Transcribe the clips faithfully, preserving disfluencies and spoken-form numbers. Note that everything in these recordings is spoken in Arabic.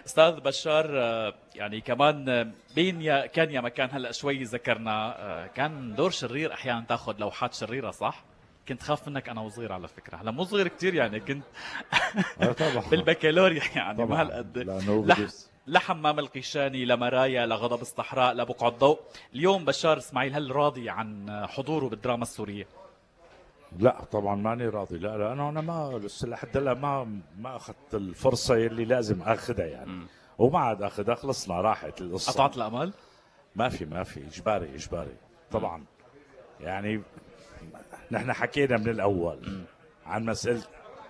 استاذ بشار، آه، يعني كمان آه، بين يا كان يا مكان هلا شوي ذكرنا، آه، كان دور شرير احيانا تاخذ لوحات شريره صح؟ كنت خاف منك انا وصغير على فكره، هلا مو صغير كثير يعني كنت اه طبعا بالبكالوريا يعني ما طبعا هالقد. لانه لح... بدوس. لحمام القيشاني، لمرايا، لغضب الصحراء، لبقع الضوء. اليوم بشار اسماعيل هل راضي عن حضوره بالدراما السوريه؟ لا طبعا ماني راضي، لا لانه انا ما لسه لحد هلا ما ما اخذت الفرصه اللي لازم اخذها يعني. مم. وما عاد اخذها، خلصنا راحت القصه. قطعت الامل؟ ما في ما في اجباري اجباري طبعا. يعني نحن حكينا من الاول مم. عن مساله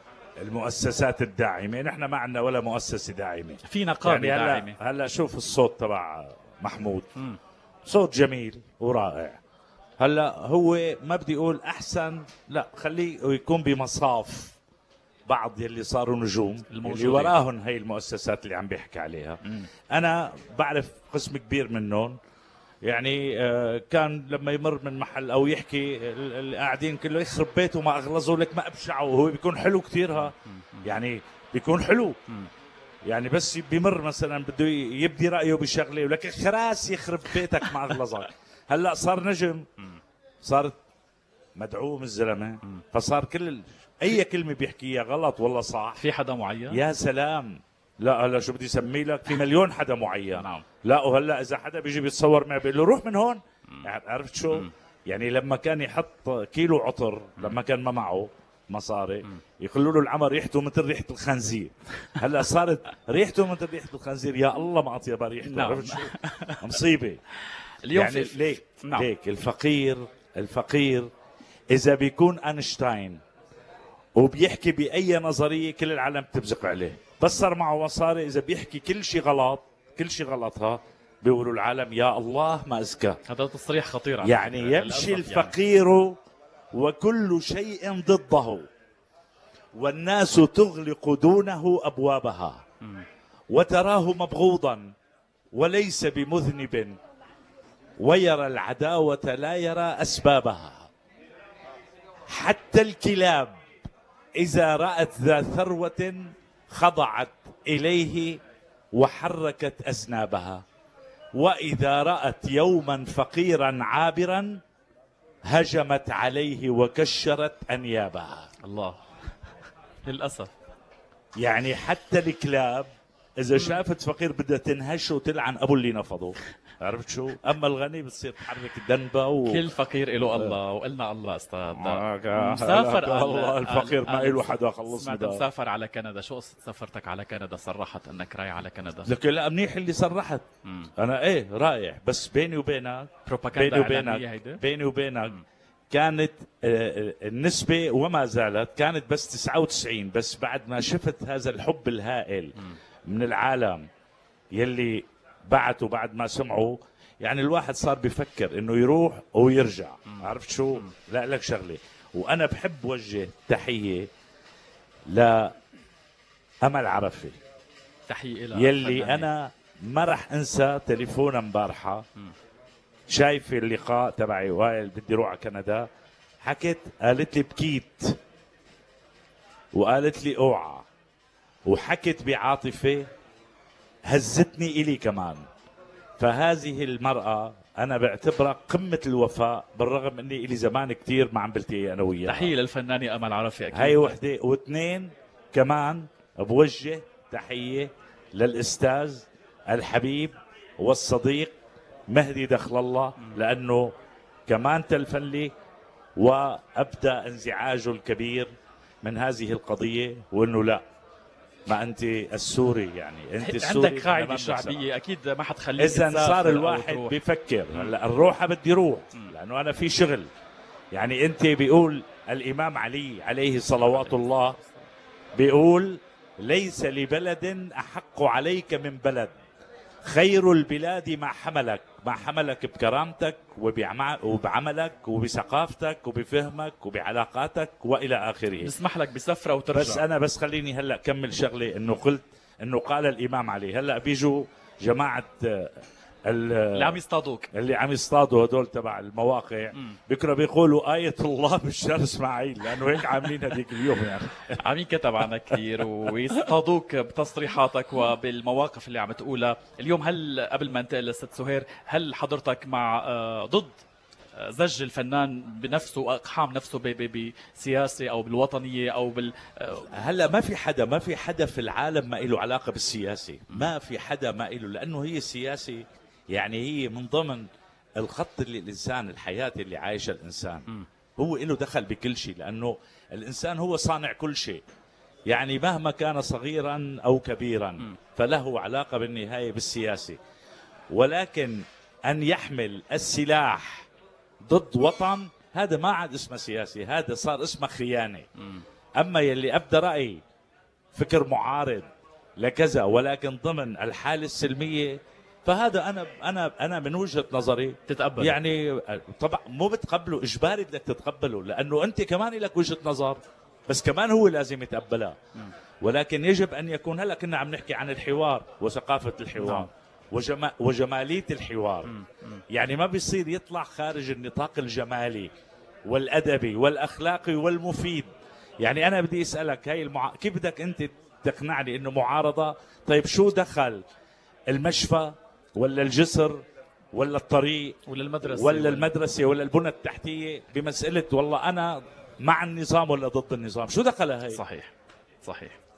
المؤسسات الداعمه، نحن ما عندنا ولا مؤسسه داعمه. في نقابه يعني هلا داعمه. هلا شوف الصوت تبع محمود، مم. صوت جميل ورائع. هلا هو ما بدي اقول احسن، لا خليه يكون بمصاف بعض يلي صاروا نجوم اللي وراهم هي المؤسسات اللي عم بيحكي عليها. مم. انا بعرف قسم كبير منهم، يعني آه كان لما يمر من محل او يحكي اللي قاعدين كله يخرب بيته ما اغلظوا لك ما ابشعوا، وهو بيكون حلو كثير. ها يعني بيكون حلو، يعني بس بيمر مثلا بده يبدي رايه بشغله ولك خراس يخرب بيتك ما اغلظك. هلا صار نجم، صارت مدعوم الزلمه، فصار كل ال... اي كلمه بيحكيها غلط والله صح. في حدا معين؟ يا سلام، لا هلا شو بدي اسمي لك، في مليون حدا معين. نعم. لا وهلا اذا حدا بيجي بيتصور معي بيقول له روح من هون. عرفت شو؟ مم. يعني لما كان يحط كيلو عطر، لما كان ما معه مصاري، يقولوا له العمر ريحته مثل ريحه الخنزير. هلا صارت ريحته مثل ريحه الخنزير، يا الله ما اطيب ريحته. نعم. عرفت شو؟ مصيبه. اليوم يعني في... ليك نعم. ليك الفقير الفقير اذا بيكون اينشتاين وبيحكي باي نظريه كل العالم بتبزق عليه، بس صار معه مصاري اذا بيحكي كل شيء غلط كل شيء غلطها بيقولوا العالم يا الله ما ازكى. هذا تصريح خطير على يعني يمشي الفقير يعني. وكل شيء ضده والناس تغلق دونه ابوابها م. وتراه مبغوضا وليس بمذنب ويرى العداوه لا يرى اسبابها. حتى الكلاب إذا رأت ذا ثروة خضعت إليه وحركت أذنابها، وإذا رأت يوما فقيرا عابرا هجمت عليه وكشرت أنيابها. الله. للأسف يعني حتى الكلاب إذا شافت فقير بدها تنهش وتلعن أبو اللي نفضه. عرفت شو؟ اما الغني بتصير تحرك دنبه و... كل فقير له الله، وقلنا الله استاذ. مسافر الله الفقير ما له حدا خلص. سمعت مسافر على كندا، شو قصه سفرتك على كندا؟ صرحت انك رايح على كندا. لك لا منيح اللي صرحت. مم. انا ايه رايح، بس بيني وبينك بيني وبينك بيني وبينك كانت النسبه وما زالت كانت بس تسعة وتسعين، بس بعد ما شفت هذا الحب الهائل مم. من العالم يلي بعتوا بعد ما سمعوا، يعني الواحد صار بيفكر انه يروح ويرجع. مم. عرفت شو؟ مم. لا لك شغله، وانا بحب وجه تحيه لأمل عرفي، تحيه لها يلي فناني. انا ما راح انسى تليفون امبارحه شايف اللقاء تبعي وائل بدي روح على كندا، حكت قالت لي بكيت وقالت لي اوعى، وحكت بعاطفه هزتني إلي كمان. فهذه المرأة أنا بعتبرها قمة الوفاء، بالرغم أني إلي زمان كتير ما عم بلتقي أنا وياها. تحية للفنانة أمل عرفي أكيد. هاي وحدة، واثنين كمان بوجه تحية للأستاذ الحبيب والصديق مهدي دخل الله، لأنه كمان تلفن لي وأبدأ انزعاجه الكبير من هذه القضية، وأنه لا ما انت السوري، يعني انت السوري عندك قاعده شعبيه اكيد ما حتخليك. اذا صار الواحد بيفكر هلا نروح بدي روح لانه انا في شغل. يعني انت بيقول الامام علي عليه صلوات الله بيقول ليس لبلد احق عليك من بلد، خير البلاد ما حملك، ما حملك بكرامتك وبعملك وبثقافتك وبفهمك وبعلاقاتك والى اخره. بسمح لك بسفره وترجع. بس انا بس خليني هلا كمل شغله، انه قلت انه قال الامام علي. هلا بيجوا جماعه اللي عم يصطادوك اللي عم يصطادوا هدول تبع المواقع بكره بيقولوا آية الله بالشهر اسماعيل، لانه هيك عاملين هذيك اليوم يعني. عم ينكتب عنك كثير ويصطادوك بتصريحاتك وبالمواقف اللي عم تقولها اليوم. هل قبل ما انتقل لست سهير، هل حضرتك مع ضد زج الفنان بنفسه واقحام نفسه بسياسه او بالوطنيه او بال هلا ما في حدا ما في حدا في العالم ما له علاقه بالسياسه، ما في حدا ما له، لانه هي السياسه يعني هي من ضمن الخط اللي الانسان الحياه اللي عايشها الانسان م. هو له دخل بكل شيء، لانه الانسان هو صانع كل شيء، يعني مهما كان صغيرا او كبيرا م. فله علاقه بالنهايه بالسياسه. ولكن ان يحمل السلاح ضد وطن هذا ما عاد اسمه سياسي، هذا صار اسمه خيانه. م. اما يلي ابدى راي فكر معارض لكذا ولكن ضمن الحاله السلميه، فهذا انا انا انا من وجهه نظري تتقبل، يعني طبعا مو بتقبله، اجباري بدك تتقبله، لانه انت كمان لك وجهه نظر بس كمان هو لازم يتقبلها. ولكن يجب ان يكون، هلا كنا عم نحكي عن الحوار وثقافه الحوار نعم. وجما وجماليه الحوار. م. م. يعني ما بيصير يطلع خارج النطاق الجمالي والادبي والاخلاقي والمفيد. يعني انا بدي اسالك هاي المع... كيف بدك انت تقنعني انه معارضه؟ طيب شو دخل المشفى ولا الجسر ولا الطريق ولا المدرسه ولا المدرسه ولا البنى التحتيه بمساله والله انا مع النظام ولا ضد النظام؟ شو دخلها هي؟ صحيح صحيح.